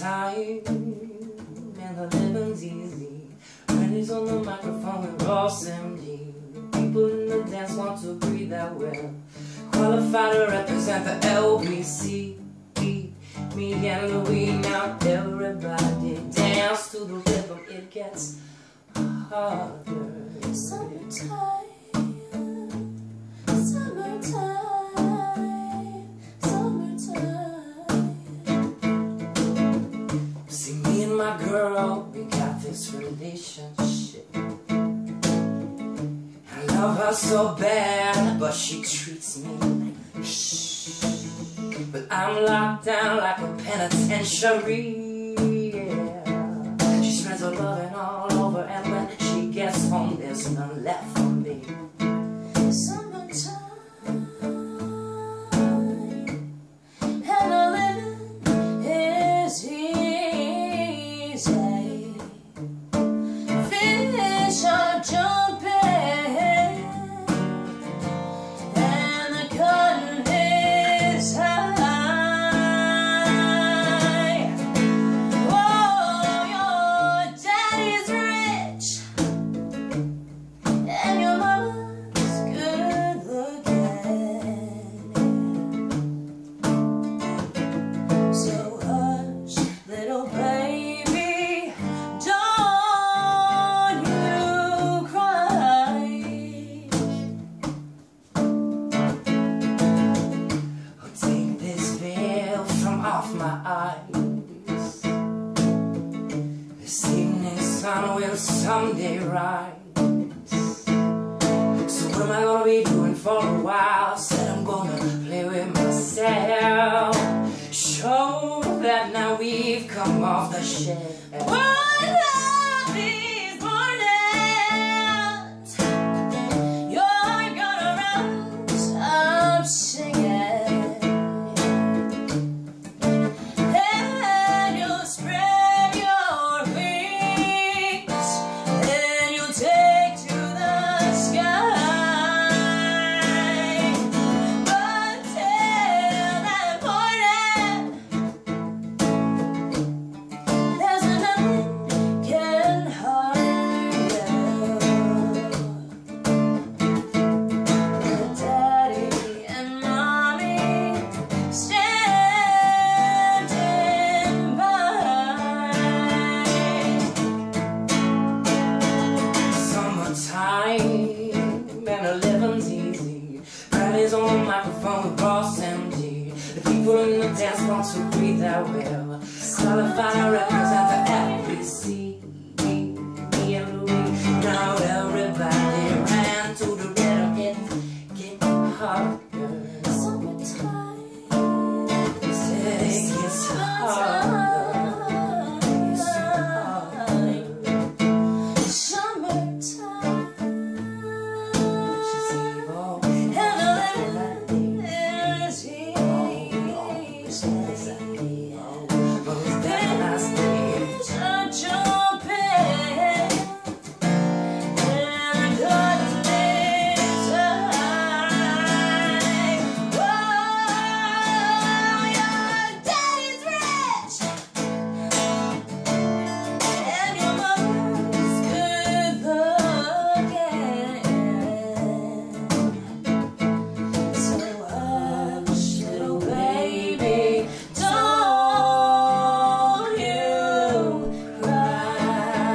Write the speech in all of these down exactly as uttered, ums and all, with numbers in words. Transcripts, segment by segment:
Summertime and the living's easy. Randy's on the microphone with Ross M D. People in the dance want to breathe that well, qualified to represent the L B C. Me and Louie, now everybody dance to the rhythm. It gets harder. Summertime, summertime, summertime. See, me and my girl, we got this relationship. I love her so bad, but she treats me like shh. But I'm locked down like a penitentiary, yeah. She spreads her loving all over, and when she gets home, there's none left for me. Summertime, and the living is easy. Fish are jumping, and the cotton is high. Off my eyes, this evening sun will someday rise. So what am I gonna be doing for a while? Said I'm gonna play with myself, show that now we've come off the shelf. One of these mornings, you're gonna rise up singing. And the living's easy. Randy's on the microphone with Ross M D. The people in the dance want to breathe that well, qualified to represent the L B C. Me and Louie, now everybody ran to the rhythm. It gets harder. Summertime, It gets harder.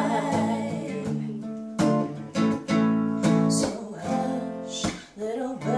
little bird.